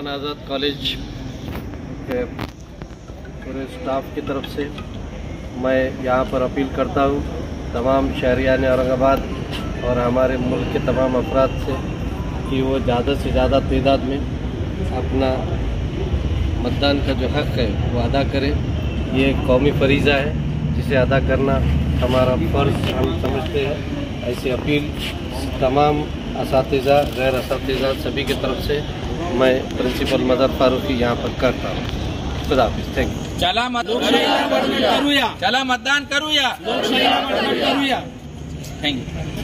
उस्मान आज़ाद college के पूरे staff की तरफ से मैं यहाँ पर अपील करता हूँ तमाम शहरियान औरंगाबाद और हमारे मुल्क के तमाम अफराद से कि वो ज़्यादा से ज़्यादा तादाद में अपना मतदान का जो हक़ है वो अदा करें। ये एक कौमी फरीज़ा है जिसे अदा करना हमारा फ़र्ज़ हम समझते हैं। ऐसी अपील तमाम असातिज़ा गैर असातिज़ा सभी की तरफ से मैं प्रिंसिपल मदर फारूकी यहाँ पर करता हूँ। खुदा हाफिज़। Thank you. चला मतदान करूया। Thank you.